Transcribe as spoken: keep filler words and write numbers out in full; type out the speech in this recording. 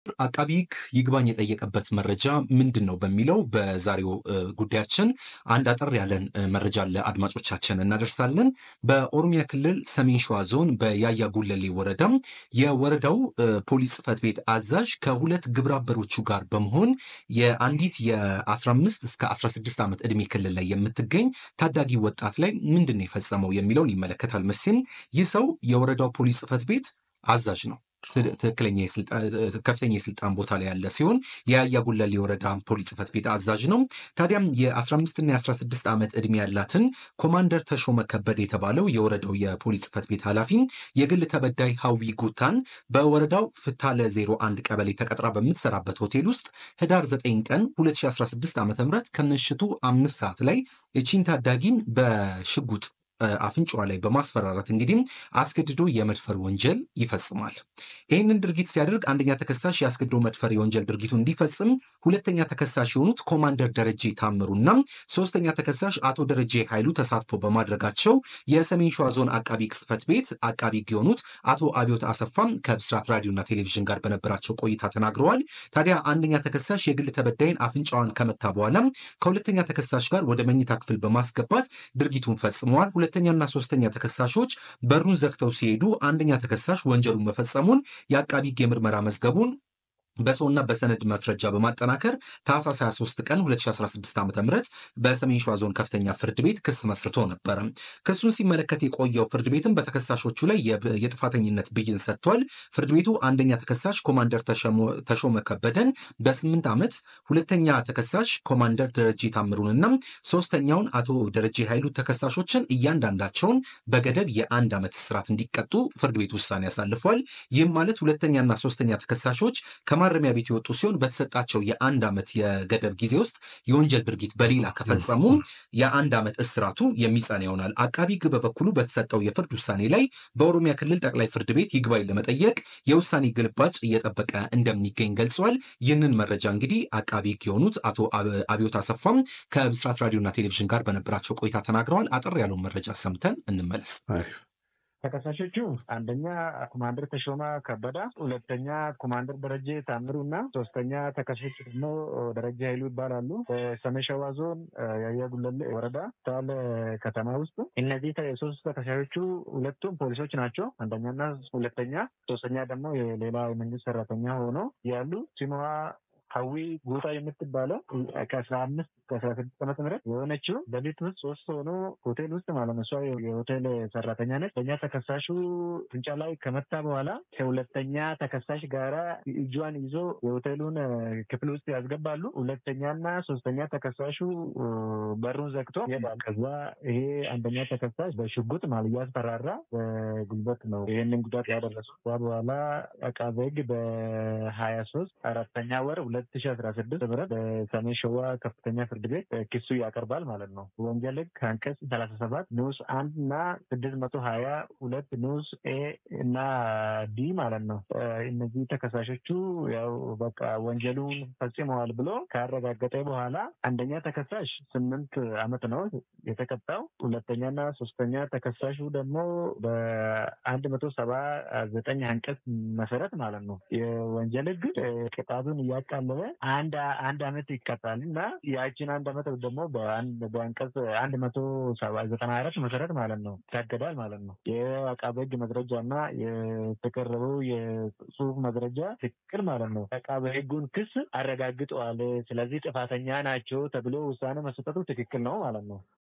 አቃቤ ሕግ ይግባኝ የጠየቀበት መረጃ ምንድን ነው በሚለው በዛሬው ጉዳያችን አንድ አጠር ያለን መረጃ ለአድማጮቻችን እናደርሳለን። በኦሮሚያ ክልል ሰሜን ሸዋ ዞን በያያ ጉለሌ ወረዳ የወረዳው ፖሊስ ጽሕፈት ቤት አዛዥ ከሁለት ግብረ አበሮቹ ጋር በመሆን የአንዲት የ15 እስከ 16 ዓመት ዕድሜ ክልል ላይ የምትገኝ ታዳጊ ወጣት ላይ ምንድን ነው የፈጸመው የሚለውን ይመለከታል። መቼም ይህ ሰው የወረዳው ፖሊስ ጽሕፈት ቤት አዛዥ ነው። ትክክለኛ ከፍተኛ የስልጣን ቦታ ላይ ያለ ሲሆን የያያ ጉለሌ ወረዳ ፖሊስ ጽሕፈት ቤት አዛዥ ነው። ታዲያም የ15 እና የ16 ዓመት ዕድሜ ያላትን ኮማንደር ተሾመ ከበደ የተባለው የወረዳው የፖሊስ ጽሕፈት ቤት ኃላፊ የግል ተበዳይ ሀዊ ጉታን በወረዳው ፍታለ ዜሮ አንድ ቀበሌ ተቀጥራ በምትሰራበት ሆቴል ውስጥ ህዳር ዘጠኝ ቀን ሁለት ሺህ አስራ ስድስት ዓ ም ከምሽቱ አምስት ሰዓት ላይ እቺን ታዳጊም በሽጉጥ አፍንጫዋ ላይ በማስፈራራት እንግዲህ አስገድዶ የመድፈር ወንጀል ይፈጽማል። ይህንን ድርጊት ሲያደርግ አንደኛ ተከሳሽ የአስገድዶ መድፈር የወንጀል ድርጊቱን እንዲፈጽም፣ ሁለተኛ ተከሳሽ የሆኑት ኮማንደር ደረጀ ታምሩና ሶስተኛ ተከሳሽ አቶ ደረጀ ኃይሉ ተሳትፎ በማድረጋቸው የሰሜን ሸዋ ዞን አቃቢ ሕግ ጽሕፈት ቤት አቃቢ ሕግ የሆኑት አቶ አብዮት አሰፋም ከብስራት ራዲዮና ቴሌቪዥን ጋር በነበራቸው ቆይታ ተናግረዋል። ታዲያ አንደኛ ተከሳሽ የግል ተበዳይን አፍንጫዋን ከመታ በኋላ ከሁለተኛ ተከሳሽ ጋር ወደ መኝታ ክፍል በማስገባት ድርጊቱን ፈጽመዋል። ሁለተኛና ሶስተኛ ተከሳሾች በሩን ዘግተው ሲሄዱ አንደኛ ተከሳሽ ወንጀሉን መፈጸሙን የአቃቢ ሕግ የምርመራ መዝገቡን በሰውና በሰነድ ማስረጃ በማጠናከር ታህሳስ ሃያ ሶስት ቀን ሁለት ሺህ አስራ ስድስት ዓ ም በሰሜን ሸዋ ዞን ከፍተኛ ፍርድ ቤት ክስ መስርቶ ነበረ። ክሱን ሲመለከት የቆየው ፍርድ ቤትም በተከሳሾቹ ላይ የጥፋተኝነት ብይን ሰጥቷል። ፍርድ ቤቱ አንደኛ ተከሳሽ ኮማንደር ተሾመ ከበደን በስምንት ዓመት፣ ሁለተኛ ተከሳሽ ኮማንደር ደረጀ ታምሩንና ሶስተኛውን አቶ ደረጀ ኃይሉ ተከሳሾችን እያንዳንዳቸውን በገደብ የአንድ ዓመት እስራት እንዲቀጡ ፍርድ ቤት ውሳኔ ያሳልፏል። ይህም ማለት ሁለተኛና ሶስተኛ ተከሳሾች ከማረሚያ ቤት የወጡ ሲሆን በተሰጣቸው የአንድ ዓመት የገደብ ጊዜ ውስጥ የወንጀል ድርጊት በሌላ ከፈጸሙ የአንድ ዓመት እስራቱ የሚጸና ይሆናል። አቃቢ ሕግ በበኩሉ በተሰጠው የፍርድ ውሳኔ ላይ በኦሮሚያ ክልል ጠቅላይ ፍርድ ቤት ይግባኝ ለመጠየቅ የውሳኔ ግልባጭ እየጠበቀ እንደሚገኝ ገልጿል። ይህንን መረጃ እንግዲህ አቃቢ ሕግ የሆኑት አቶ አብዮት አሰፋም ከብስራት ራዲዮና ቴሌቪዥን ጋር በነበራቸው ቆይታ ተናግረዋል። አጠር ያለውን መረጃ ሰምተን እንመለስ። ተከሳሾቹ አንደኛ ኮማንደር ተሾመ ከበደ፣ ሁለተኛ ኮማንደር ደረጀ ታምሩ እና ሶስተኛ ተከሳሽ ደግሞ ደረጀ ኃይሉ ይባላሉ። በሰሜን ሸዋ ዞን ያያ ጉለሌ ወረዳ ታለ ከተማ ውስጥ እነዚህ ሶስት ተከሳሾቹ ሁለቱም ፖሊሶች ናቸው። አንደኛና ሁለተኛ፣ ሶስተኛ ደግሞ የሌላ የመንግስት ሰራተኛ ሆኖ ያሉ ሲሟ ሀዊ ጉታ የምትባለው ከአስራ አምስት ከአስራ ስድስት ዓመተ ምህረት የሆነችው በቤት ውስጥ ሶስት ሆኖ ሆቴል ውስጥ ማለት ነው። እሷ የሆቴል ሰራተኛ ነች። ሁለተኛ ተከሳሹ ፍንጫ ላይ ከመታ በኋላ ከሁለተኛ ተከሳሽ ጋራ እጇን ይዞ የሆቴሉን ክፍል ውስጥ ያስገባሉ። ሁለተኛና ሶስተኛ ተከሳሹ በሩን ዘግቶ ይሄዳል። ከዛ ይሄ አንደኛ ተከሳሽ በሽጉጥ ማለት እያስፈራራ በጉልበት ነው ይህንን ጉዳት ያደረሱ። በኋላ አቃቤ ሕግ በሀያ ሶስት አራተኛ ወር ሁለት ሺህ አስራ ስድስት ዓ.ም በሰሜን ሸዋ ከፍተኛ ፍርድ ቤት ክሱ ያቀርባል ማለት ነው። ወንጀል ሕግ ከአንቀጽ ሰላሳ ሰባት ንዑስ አንድ እና ስድስት መቶ ሀያ ሁለት ንዑስ ኤ እና ዲ ማለት ነው። እነዚህ ተከሳሾቹ ያው በቃ ወንጀሉን ፈጽመዋል ብሎ ካረጋገጠ በኋላ አንደኛ ተከሳሽ ስምንት ዓመት ነው የተቀጣው። ሁለተኛና ሶስተኛ ተከሳሹ ደግሞ በአንድ መቶ ሰባ ዘጠኝ አንቀጽ መሰረት ማለት ነው የወንጀል ሕግ ቅጣቱን እያቃለለ አንድ አንድ ዓመት ይቀጣል እና ያችን አንድ ዓመት ደግሞ በአንቀጽ አንድ መቶ ዘጠና አራት መሰረት ማለት ነው ይታገዳል ማለት ነው። የአቃቤ ሕግ መግለጫ እና የተቀረበው የጽሁፍ መግለጫ ትክክል ማለት ነው አቃቤ ሕጉን ክስ አረጋግጠዋል። ስለዚህ ጥፋተኛ ናቸው ተብሎ ውሳኔ መሰጠቱ ትክክል ነው ማለት ነው።